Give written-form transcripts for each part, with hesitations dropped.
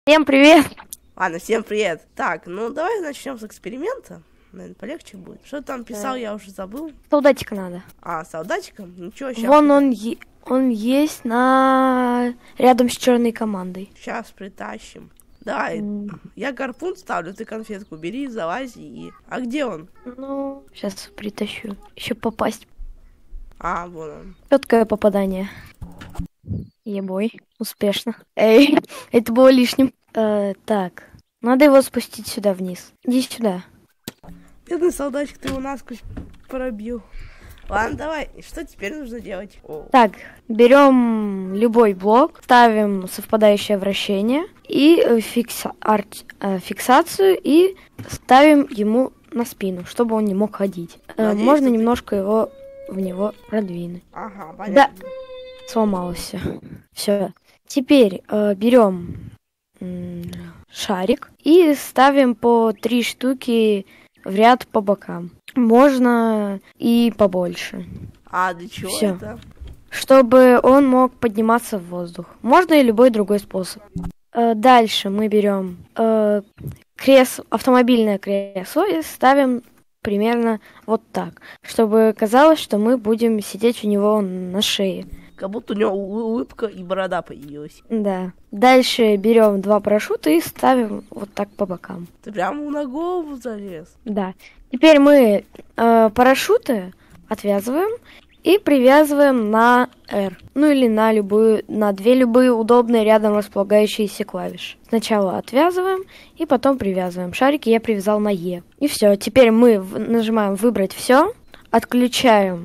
Всем привет! Ладно, всем привет. Так, ну давай начнем с эксперимента. Наверное, полегче будет. Что там писал, я уже забыл. Солдатика надо. А, солдатиком? Ничего, сейчас. Вон он есть рядом с черной командой. Сейчас притащим. Давай, я гарпун ставлю, ты конфетку бери, залази и... А где он? Ну, сейчас притащу. Еще попасть. А, вон он. Четкое попадание. Ебой, успешно. Эй, это было лишним. Так, надо его спустить сюда вниз. Иди сюда. Бедный солдатик, ты его насквозь пробил. Ладно, давай, что теперь нужно делать? Так, берем любой блок, ставим совпадающее вращение и фиксацию и ставим ему на спину, чтобы он не мог ходить. Надеюсь, можно немножко в него продвинуть. Ага, понятно. Да, сломалось все. Все. Теперь берем шарик и ставим по 3 штуки в ряд по бокам. Можно и побольше. А для чего Всё. это? Чтобы он мог подниматься в воздух. Можно и любой другой способ. Дальше мы берем автомобильное кресло и ставим примерно вот так, чтобы казалось, что мы будем сидеть у него на шее. Как будто у него улыбка и борода появилась. Да. Дальше берем 2 парашюта и ставим вот так по бокам. Ты прямо на голову залез. Да. Теперь мы парашюты отвязываем и привязываем на R. Ну или на 2 любые удобные рядом располагающиеся клавиши. Сначала отвязываем и потом привязываем. Шарики я привязал на E. И все. Теперь мы нажимаем выбрать все, отключаем.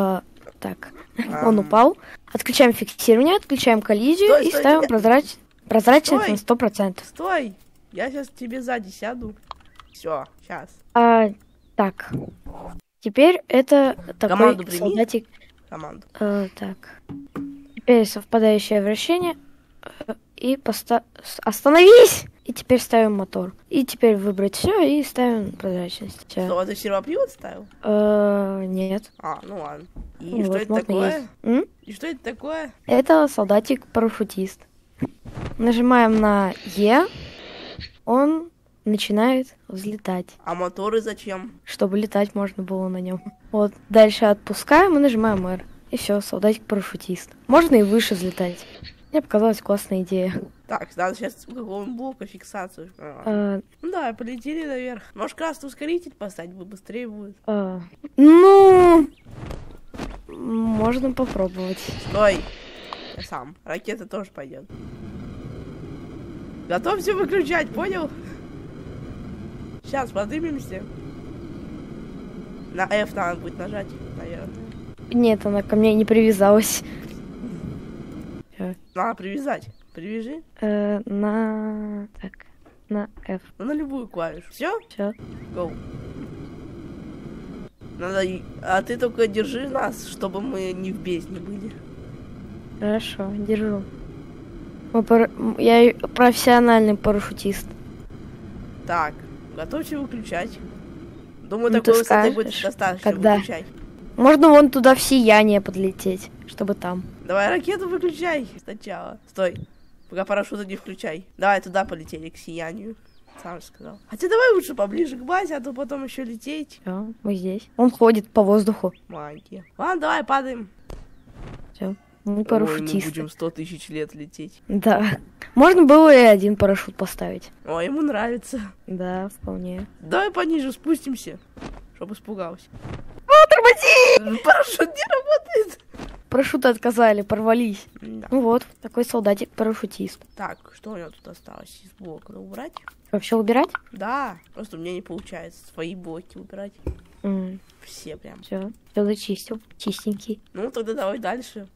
Он упал. Отключаем фиксирование, отключаем коллизию и ставим прозрачность на 100%. Стой! Я сейчас тебе сзади сяду. Все, сейчас. Так. Теперь это такой Команду солдатик. Команду. Так. Теперь совпадающее вращение. И остановись! И теперь ставим мотор. И теперь выбрать все и ставим прозрачность. Всё. Что, ты сервопривод ставил? Нет. А, ну ладно. И Ну, что вот это можно такое? есть. И что это такое? Это солдатик-парашютист. Нажимаем на Е. Он начинает взлетать. А моторы зачем? Чтобы летать можно было на нем. Вот. Дальше отпускаем и нажимаем R. И все, солдатик-парашютист. Можно и выше взлетать. Мне показалась классная идея. Так, надо сейчас какого-нибудь блока фиксацию. Ну да, полетели наверх. Может, красный ускоритель поставить, быстрее будет. Ну, можно попробовать. Стой. Я сам. Ракета тоже пойдет. Готов все выключать, понял? Сейчас поднимемся. На F надо будет нажать, наверное. Нет, она ко мне не привязалась. Надо привязать. Привяжи. На F. Ну, на любую клавишу. Все? Все. Go. Надо... А ты только держи нас, чтобы мы не в бездне были. Хорошо, держу. Я профессиональный парашютист. Так, готовьте выключать. Думаю, Ну, такой ты высоты будет скажешь, достаточно когда? выключать. Можно вон туда в сияние подлететь, чтобы там. Давай ракету выключай сначала. Стой. Пока парашюта не включай. Давай туда полетели, к сиянию. Сам же сказал. Хотя давай лучше поближе к базе, а то потом еще лететь. Все, мы здесь. Он ходит по воздуху. Магия. Ладно, давай падаем. Все, мы Ой, парашютисты. мы будем 100 000 лет лететь. Да. Можно было и 1 парашют поставить. Ой, ему нравится. Да, вполне. Давай пониже спустимся, чтобы испугался. Тормози! Парашют не работает. Парашюты отказали, порвались. Да. Ну вот, такой солдатик-парашютист. Так, что у него тут осталось из блока? Надо убрать? Все убирать? Да, просто у меня не получается свои блоки убирать. Все прям. Все зачистил. Чистенький. Ну, тогда давай дальше.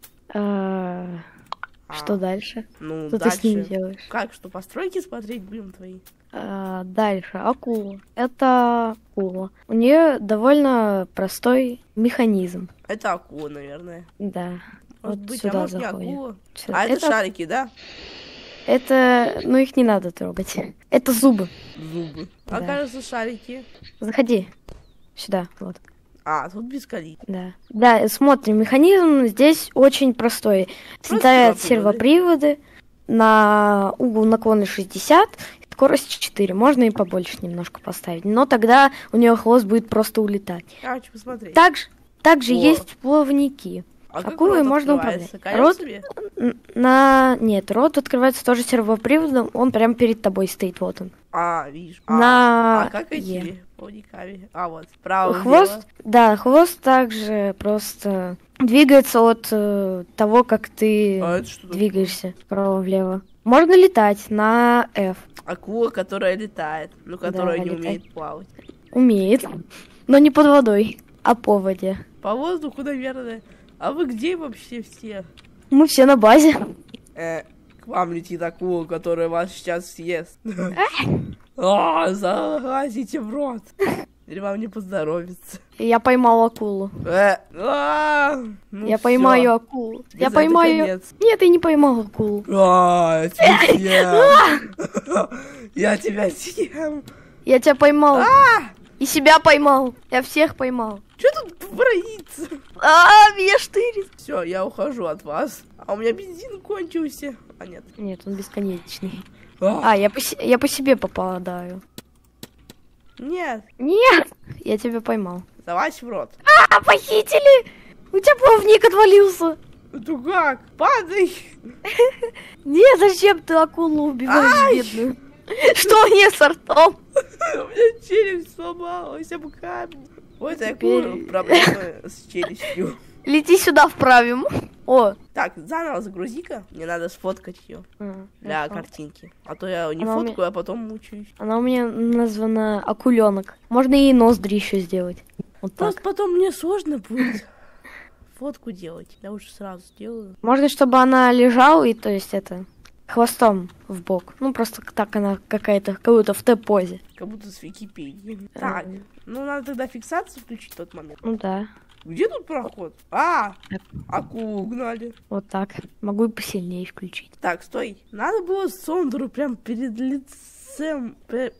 Что дальше? Ну, Что дальше. ты с ним делаешь? Как, что, постройки смотреть будем твои? Дальше. Акула. Это акула. У нее довольно простой механизм. Это акула, наверное. Да. Может Вот быть, сюда а может не заходим. акула. Сюда. А это шарики, да? Это... Ну, их не надо трогать. Это зубы. Зубы. Да. А кажется, шарики. Заходи. Сюда, вот. А, тут без колит. Да. Да, смотрим, механизм здесь очень простой. Ставят сервоприводы. на угол наклона 60, скорость 4. Можно и побольше немножко поставить. Но тогда у нее хвост будет просто улетать. Я хочу посмотреть. Также есть плавники. А Акулой можно управлять. Нет, рот открывается тоже сервоприводом, он прямо перед тобой стоит, вот он. Вижу. Как эти плавниками? Вот, справа. Хвост, да, хвост также просто двигается от того, как ты двигаешься вправо-влево. Можно летать на F. Акула, которая летает, но которая не умеет плавать. Умеет, но не под водой, а по воде. По воздуху, наверное. А вы где вообще все? Мы все на базе. К вам летит акула, которая вас сейчас съест. Залазите в рот. Или вам не поздоровится. Я поймал акулу. Я поймаю акулу. Я поймаю. Нет, я не поймал акулу. Я тебя съем. Я тебя поймал. И себя поймал. Я всех поймал. Что тут творится? Меня штырит. Все, я ухожу от вас. А у меня бензин кончился. Нет. Нет, он бесконечный. Я по себе попадаю. Нет. Я тебя поймал. Залазь в рот. Похитили! У тебя плавник отвалился. Это как? Падай! Не, зачем ты акулу убиваешь, бедную? Что не с ртом? У меня челюсть сломалась об камни. Вот акула, проблемы с челюстью. Лети сюда, вправим. Так, заново загрузи-ка. Мне надо сфоткать ее для картинки. А то я не фоткаю, а потом мучаюсь. Она у меня названа акуленок. Можно ей ноздри еще сделать. Вот так. Просто потом мне сложно будет фотку делать. Я уже сразу сделаю. Можно, чтобы она лежала и, то есть, хвостом в бок. Ну, просто так она какая-то, как будто в Т-позе. Как будто с Википедии. Так, надо тогда фиксацию включить в тот момент. Ну да. Где тут проход? Акулу угнали. Вот так. Могу и посильнее включить. Так, стой. Надо было Сондру прям перед лицом.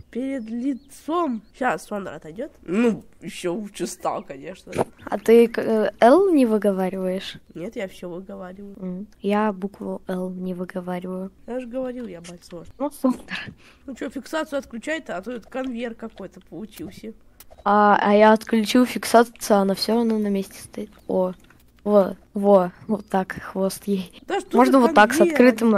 Сейчас Сондра отойдет. Еще лучше стал, конечно. А ты Л не выговариваешь? Нет, я все выговариваю. Я букву Л не выговариваю. Я же говорил, я бойцов. Сондра. Ну что, фиксацию отключай-то, а то это конвейер какой-то получился. А я отключил фиксацию, она все равно на месте стоит. Вот так, хвост ей. Да можно вот так, с открытым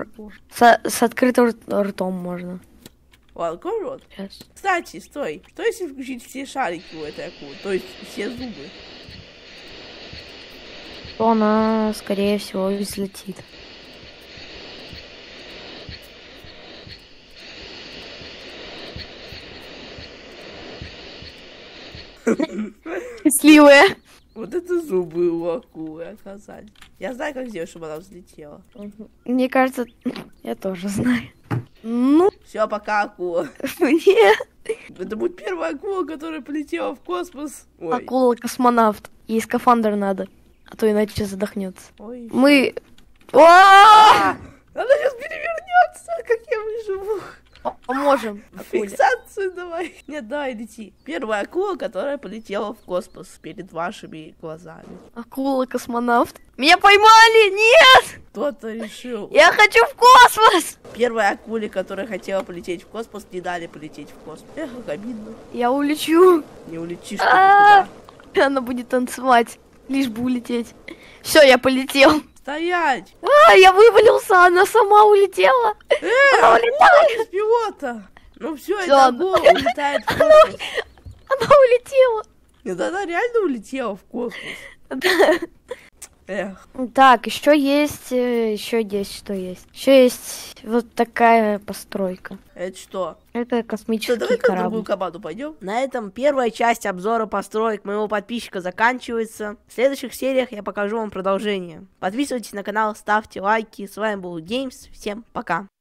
ртом можно. Ладно, какой рот? Сейчас. Кстати, стой. Что если включить все шарики у этой акулы? То есть все зубы? То она, скорее всего, взлетит. Счастливая. Вот это зубы у акулы оказались. Я знаю, как сделать, чтобы она взлетела. Мне кажется, я тоже знаю. Все, пока, акула. Нет. Это будет первая акула, которая полетела в космос. Акула-космонавт. Ей скафандр надо, а то иначе задохнется. Мы... Она сейчас перевернется, как я выживу. Поможем. Фиксацию давай. Нет, давай лети. Первая акула, которая полетела в космос перед вашими глазами. Акула-космонавт. Меня поймали! Нет! Кто-то решил. Я хочу в космос! Первой акуле, которая хотела полететь в космос, не дали полететь в космос. Как обидно. Я улечу. Не улетишь ты никуда. Она будет танцевать, лишь бы улететь. Все, я полетел. Стоять! Я вывалился, она сама улетела. Она улетает! Пилота! Ну все, это акула улетает в космос. Она улетела. Нет, она реально улетела в космос. Да. Так, еще есть что есть. Еще есть вот такая постройка. Это что? Это космический давай корабль. На другую команду пойдем. На этом первая часть обзора построек моего подписчика заканчивается. В следующих сериях я покажу вам продолжение. Подписывайтесь на канал, ставьте лайки. С вами был Геймс. Всем пока.